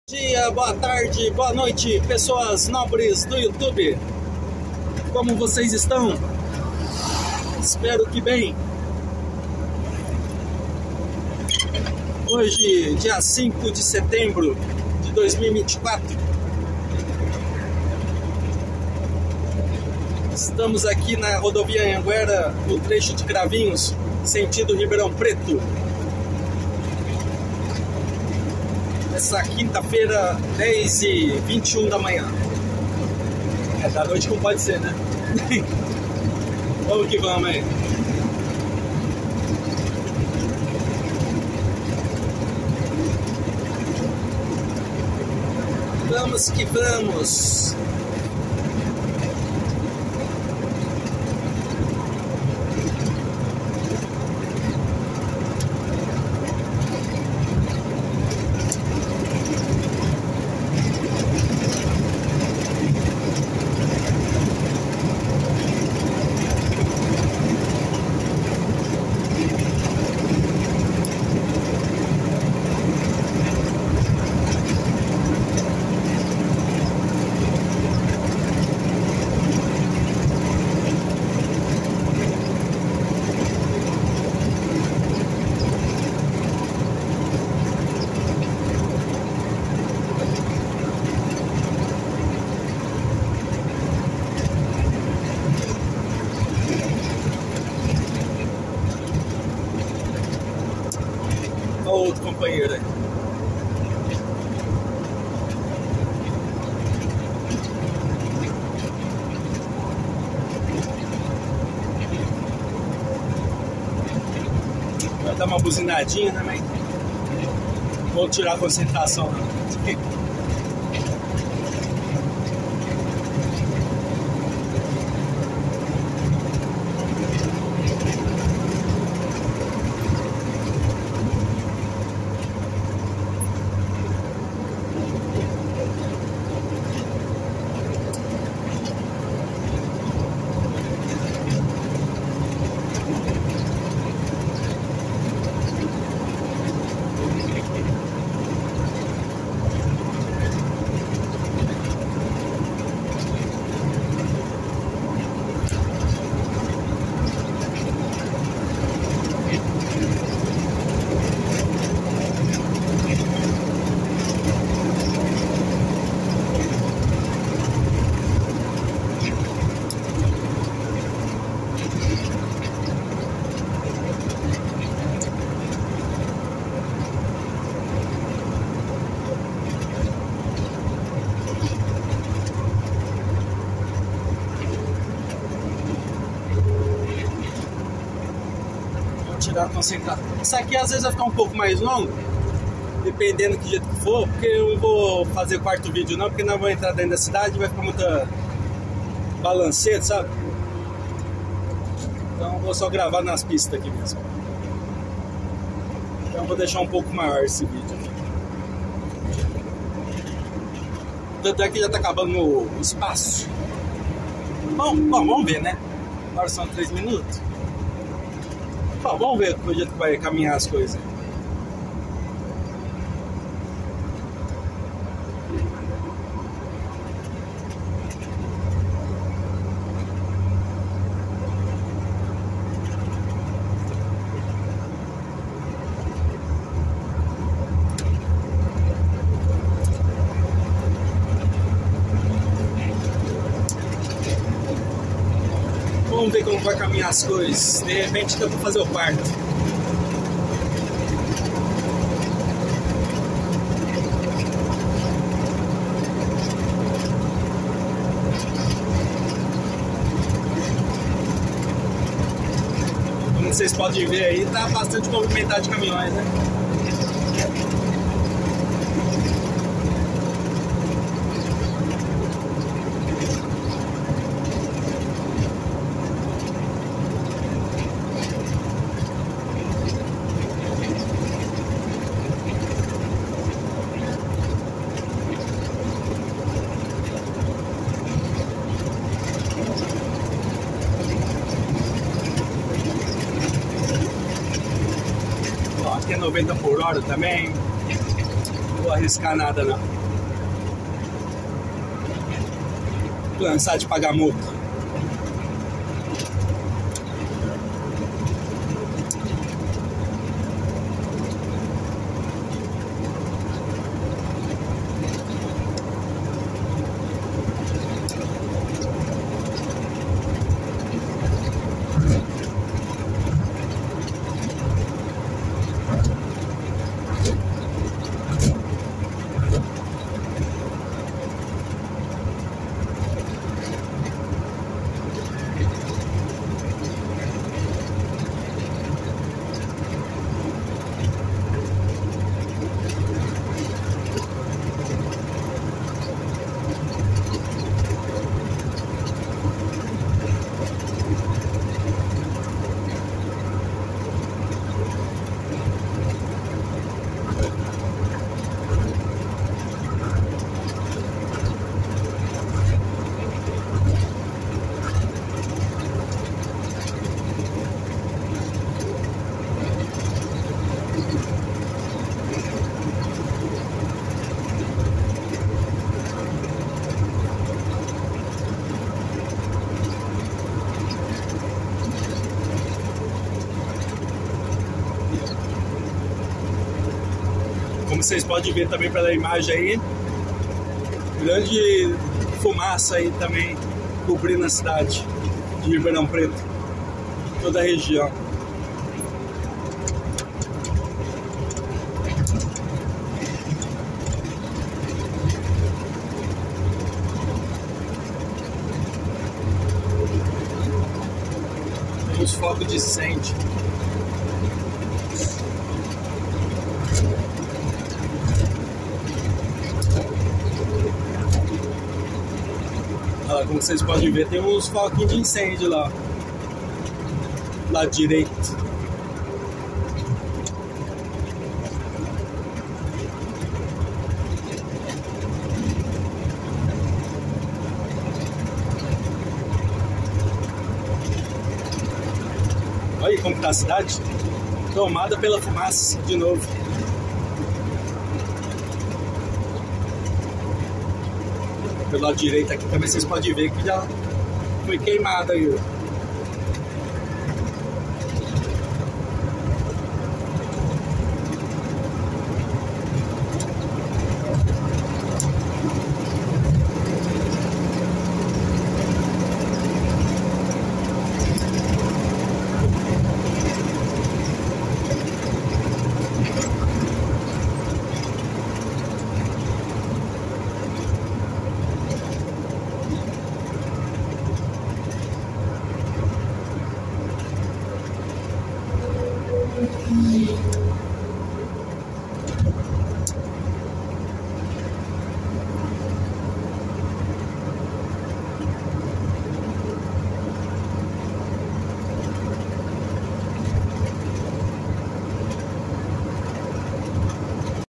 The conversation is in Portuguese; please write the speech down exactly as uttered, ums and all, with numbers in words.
Dia, boa tarde, boa noite, pessoas nobres do YouTube. Como vocês estão? Espero que bem. Hoje, dia cinco de setembro de dois mil e vinte e quatro. Estamos aqui na rodovia Anhanguera, no trecho de Cravinhos, sentido Ribeirão Preto. Essa quinta-feira, dez e vinte e um da manhã. É da noite como pode ser, né? Vamos que vamos aí. Vamos que vamos. Olha o outro companheiro aí. Vai dar uma buzinadinha também. Vou tirar a concentração. Tirar a concentração. Isso aqui às vezes vai ficar um pouco mais longo, dependendo do jeito que for, porque eu não vou fazer o quarto vídeo não, porque nós vamos entrar dentro da cidade e vai ficar muita balanceira, sabe? Então eu vou só gravar nas pistas aqui mesmo. Então eu vou deixar um pouco maior esse vídeo aqui. Tanto é que já tá acabando o espaço. Bom, bom, vamos ver, né? Agora são três minutos. Bom, vamos ver o jeito que vai caminhar as coisas. Vamos ver como vai caminhar as coisas. De repente dá pra fazer o parto. Como vocês podem ver aí, tá bastante movimentado de caminhões, né? Ó, aqui é noventa por hora também. Não vou arriscar nada não. cansar de pagar multa. Como vocês podem ver também pela imagem aí, grande fumaça aí também cobrindo a cidade de Ribeirão Preto, toda a região. Tem os focos de incêndio. Olha lá, como vocês podem ver, tem uns foquinhos de incêndio lá, lado direito. Olha aí como está a cidade, tomada pela fumaça de novo. Pelo lado direito aqui também vocês podem ver que já foi queimado aí. Música